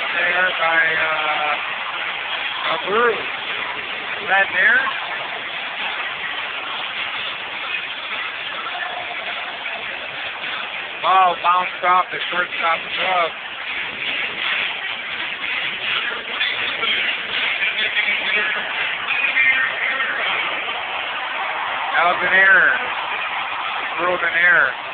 hit there by ABREU. Is that there? Ball bounced off the shortstop's glove. That was an error. Ruled an error.